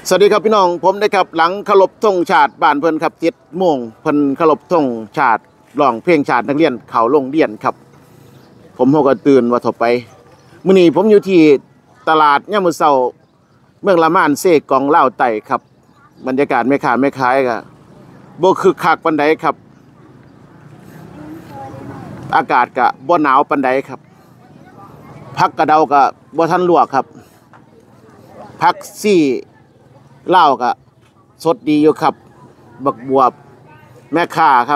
สวัสดีครับพี่น้องผมได้ครับหลังเคารพธงชาติบ้านเพิ่นครับ7 โมงเพิ่นเคารพธงชาติร้องเพลงชาตินักเรียนเข้าโรงเรียนครับผมก็ตื่นว่าต่อไปมื้อนี้ผมอยู่ที่ตลาดยามมื้อเช้าเมืองละมานเซกองลาวไต่ครับบรรยากาศแม่ค้าแม่ขายก็บ่คึกคักปานใดครับอากาศก็บ่หนาวปานใดครับผักกระเดาก็บ่ทันลวกครับผักซี่เล่าก็สดดีอยู่ครับบักบวบแม่ค้าครับ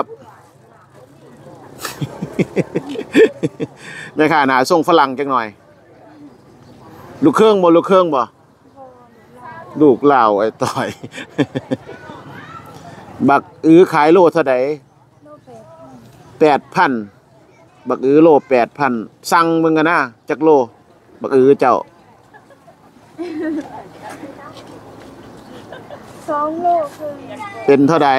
แม่ค้าหน้าส่งฝรั่งจังหน่อยลูกเครื่องบ่ลูกลาวไอ้ต่อย บักขายโลเท่าใด8,000บักโล8,000สั่งมึงกันนะจักโลบักเจ้า 2 โลคือเป็นเท่าใด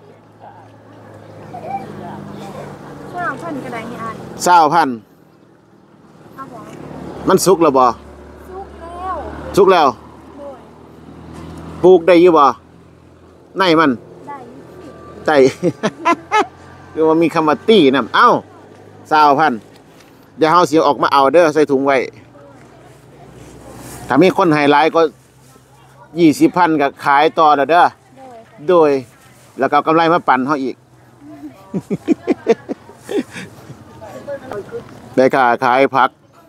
20,000ก็ได้นี่อ่าน 20,000 เอาบ่มันสุกแล้วบ่สุกแล้วสุกแล้วโดยปลูกได้อยู่บ่ในมันได้ใจ คือว่ามีคำว่าตี้นำเอ้า20,000เดี๋ยวเฮาสิออกมาเอาเด้อใส่ถุงไว้ถ้ามีคนให้หลายก็20,000ก็ขายต่อเด้อโดยแล้วก็กำไรมาปั่นเฮาอีก แม่ค้าขายผัก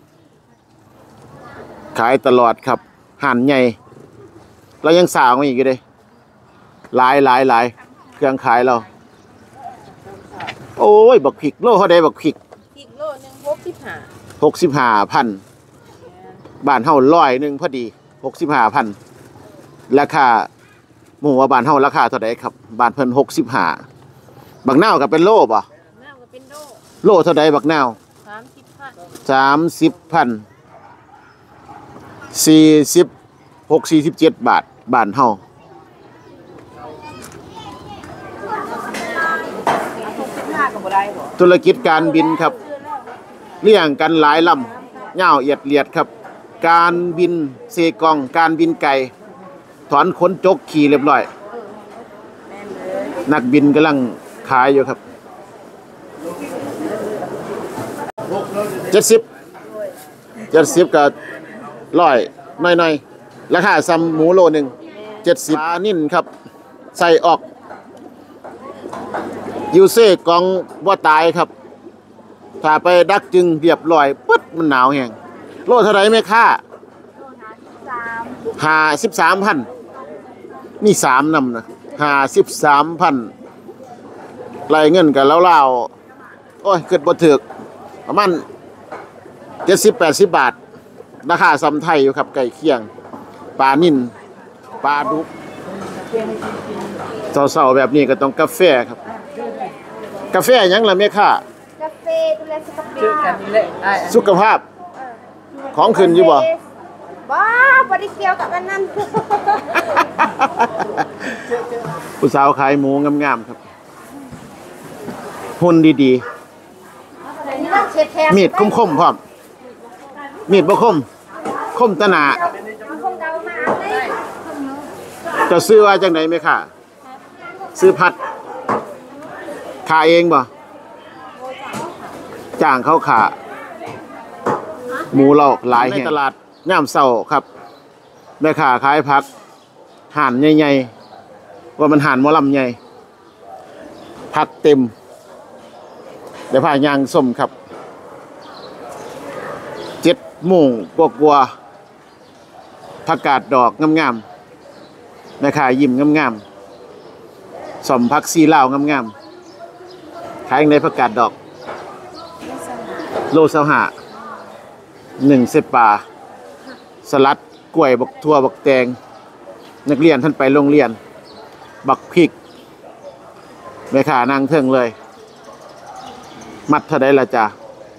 ขายตลอดครับห่านใหญ่เรายังสาวมาอีกอยู่เลยหลายเครื่องขายเราโอ้ยบักพริกโลเท่าใดบักพริกโลนึง 65,000บ้านเฮา100พอดี65,000ราคาหมู่ว่าบ้านเฮาราคาเท่าใดครับบ้านเพิ่น65บักนาวก็เป็นโลบ่นาวก็เป็นโลเท่าใดบักนาว30,000 46-47 บาทบ้านเฮาธุรกิจการบินครับเลี้ยงกันหลายลำยาวเอียดเลียดครับการบินเซกองการบินไก่ถอนขนจกขี่เรียบร้อยนักบินกำลังขายอยู่ครับ70กับ100น้อยๆราคาซ้ำหมูโลนึง70ปลานิ่นครับใส่ออกยูเซ่กองว่าตายครับถ้าไปดักจึงเรียบร้อยปึ๊ดมันหนาวแห้งโลเท่าไหร่แม่ค้า53,000นี่3นำนะ53,000รายเงินกันแล้วโอ้ยเกิดบ่ถึกประมาณ70-80 บาทราคาซ้ำไทยอยู่ครับไก่เคียงปลานิ่นปลาดุกเศร้าๆแบบนี้ก็ต้องกาแฟครับกาแฟยังล่ะแม่ค้ากาแฟดูแลสุขภาพของขึ้นอยู่บ่บ่ได้เกี่ยวกับอันนั้นผู้สาวขายหมูงามๆครับหุ่นดีๆมีดคมๆพร้อมมีดบ่คมตะหนาจะซื้อว่าจังไหนแม่ค้าซื้อผัดขาเองบ่จ้างเขาขาหมูเราหลายในตลาดย่ามเช้าครับแม่ค้าขายผักห่านใหญ่ๆว่ามันห่านหมอลำใหญ่ผักเต็มเดี๋ยวพายางส้มครับ7 โมงกว่าผักกาดดอกงามๆแม่ค้ายิ้มงามๆสมผักซีลาวงามๆขายในผักกาดดอกโล25 1เสปาสลัดกล้วยบักทั่วบักแตงนักเรียนท่านไปโรงเรียนบักพริกแม่ค้านั่งเทิงเลยมัดเท่าใดล่ะจ๊ะ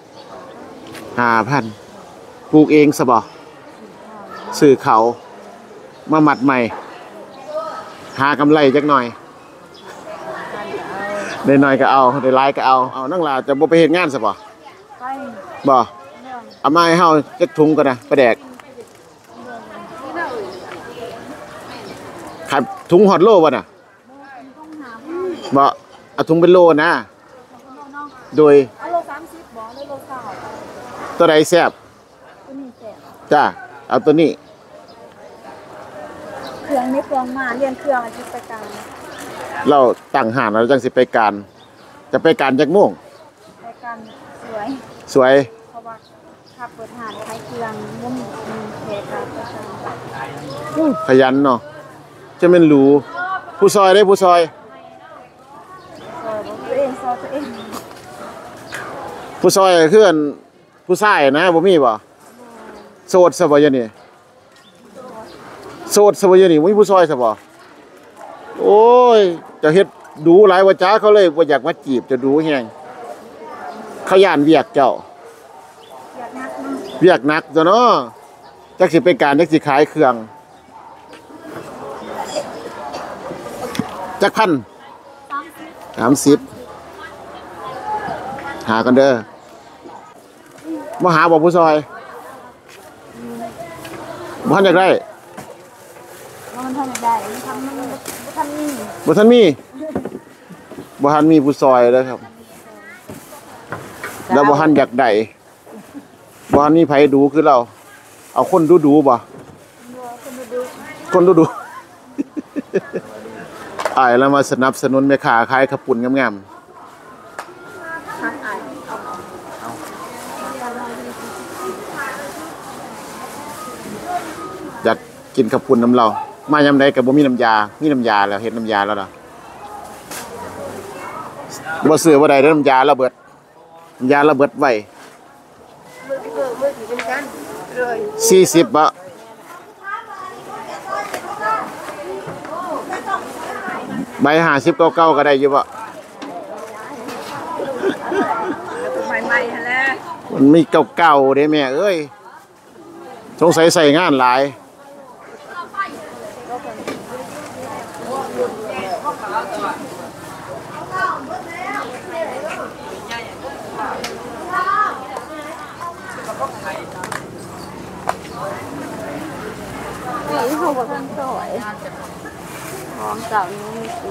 5,000ปลูกเองซะบ่ซื้อเขามามัดใหม่หากำไรจักหน่อยได้น้อยก็เอาได้หลายก็เอานั่งลาจะบ่ไปเฮ็ดงานซะบ่บ่เอามาให้เฮาจักถุงก่อนนะปลาแดกขายถุงหอดโลบ่น่ะบ่เอาถุงเป็นโลนะโดยเอาโล30บ่หรือโล20 ตัวใดแซ่บตัวนี้แซ่บจ้าเอาตัวนี้เครื่องไม่เครื่องมาเรียนเครื่องอาทิตย์ประจเราตั้งหานเราจังสิไปการจะไปการจักโมงำรายการสวยสวยเพราะว่าขับเปิดหานขายเครื่องบ่มีแขกรับประจำขยันเนาะจะเป็นรู้ผู้ซอยได้ผู้ซอยตัวเองซอตัวเองผู้ซอยคืออันผู้ชายนะบ่มีบ่โสดซะบ่ยะนี่โสดซะบ่ยะนี่บ่มีผู้ซอยซะบ่โอ้ยจะเฮ็ดดูหลายว่าจ้าเขาเลยบ่อยากมาจีบจะดูแฮงเขาย่านเวียกเจ้าอยากนักเนาะเวียกหนักจ้ะเนาะจักสิไปการจักสิขายเครื่องจักพัน30หากันเด้อมาหาบ่ผู้ซอยบ่ทันอยากได้มันทำได้ทำมันทำนี่บ่ทันมีบ่ทันมีผู้ซอยเด้อครับ แล้วบ่ทันอยากได้บ่ทันมีไผดูคือเรา เอาคนดูๆบ่ คนดู อ้ายแล้วมาสนับสนุนแม่ค้าขายข้าวปุ้นงามทางอ่านๆอยากกินข้าวปุ้นน้ำเรา มายามใดก็บ่มีน้ำยา มีน้ำยาแล้วเฮ็ดน้ำยาแล้วล่ะบ่ซื้อบ่ได้เด้อน้ำยาระเบิดน้ำยาระเบิดไว้40บาทใบ50เก่าๆก็ได้อยู่บ่ใหม่ๆแล้วมันมีเก่าๆเด้แม่เอ้ยสงสัยใส่งานหลายนี่เขาบอกท่านสวยของเก่านี้มีคือ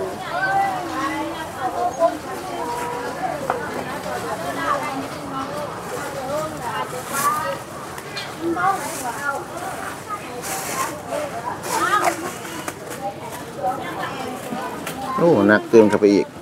โอ้หนักเติมเข้าไปอีก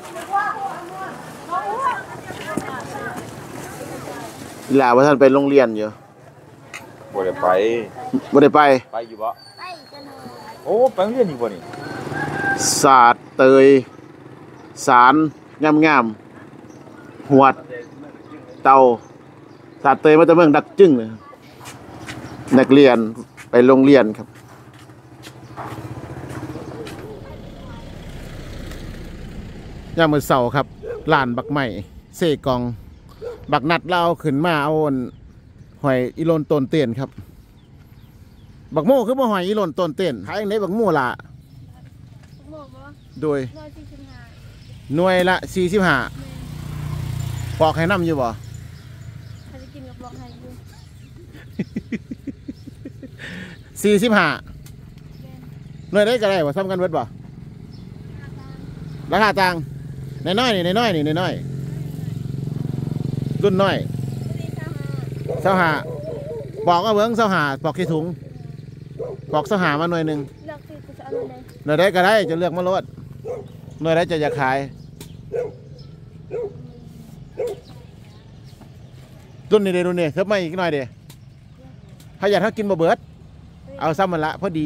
อีหลาว่าท่านไปโรงเรียนอยู่บ่ได้ไปบ่ได้ไปไปอยู่บ่โอ้ไปโรงเรียนอีกบ่นี่ศาสตร์เตยสารงามๆหวดเตาศาสตร์เตยมาจากเมืองดักจึ้งเลยนักเรียนไปโรงเรียนครับยามมื้อเช้าครับร้านบักใหม่เซกองบักนัดเราเอาขึ้นมาเอาอันหอยอีโลนต้นเตียนครับบักโม่คือบ่หอยอีโลนต้นเตียนขายจังไดบักโม่ล่ะโดยหน่วยละ45ปอกให้น้ำอยู่บ่ใครจะกินกับบอกให้อยู่ 45หน่วยได้ก็ได้บ่ซ้ำกันเบิดบ่ราคาต่างน้อยๆนี่น้อยๆนี่น้อยๆรุ่นน้อย25ปอกเอาเบิ่ง25ปอกกี่ถุงปอก25มาหน่วยหนึงเลือกสิจะเอาอะไรหน่วยได้ก็ได้จะเลือกมาโลดหน่วยได้จะอยากขายรุ่นนี้เด้รุ่นนี้เพิ่มมาอีกหน่อยเด้ถ้าอยากถ้ากินบ่เบิดเอาซ้ำมันละพอดี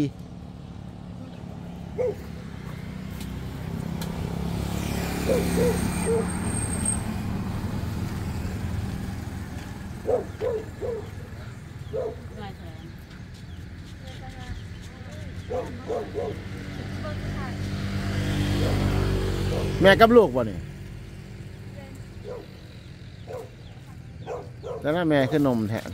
แม่กับลูกบ่นี่แล้วน่าแม่คือนมแทน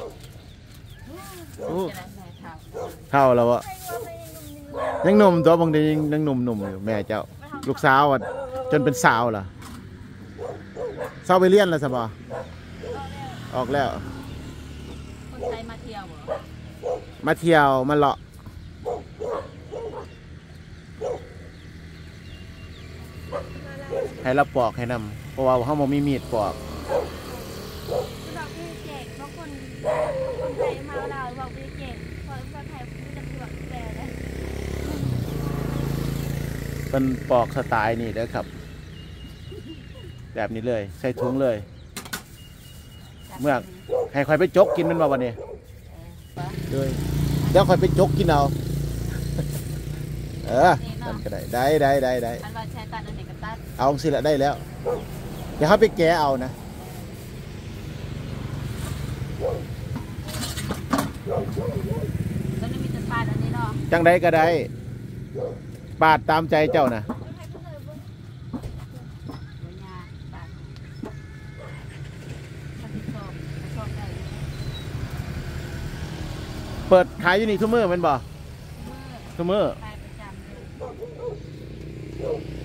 เท่าแล้ววะยังหนุ่มตัวบางทียังหนุ่มอยู่แม่เจ้าลูกสาวอ่ะจนเป็นสาวล่ะสาวไปเรียนแล้วสบอออกแล้วคนไทยมาเที่ยวเหรอมาเที่ยวมาเลาะให้เราปอกให้นำเพราะว่าเฮาบ่มีมีดปอกบอกพี่เจ๊กบางคนไทยมาเราบอกพี่เจ๊กคนไทยจะปวดแปลเลยเป็นปอกสไตล์นี่เด้อครับ แบบนี้เลยใส่ถุงเลย เมื่อให้คอยไปจกกินมันมาวันนี้เลยเดี๋ยวคอยไปจกกินเอานั่นก็ได้ได้อันว่าใช้ตัดอันไหนก็ตัดเอาสิละได้แล้วเดี๋ยวเขาไปแกะเอานะก็ไม่มีจะปาดอันนี้เนาะจังได้ก็ได้ปาดตามใจเจ้านะปัญญาปาดถ้าติดชอบได้เปิดขายอยู่นี่ทุกมื้อแมันบ่เมื่อทุกมื้อไปประจำเลย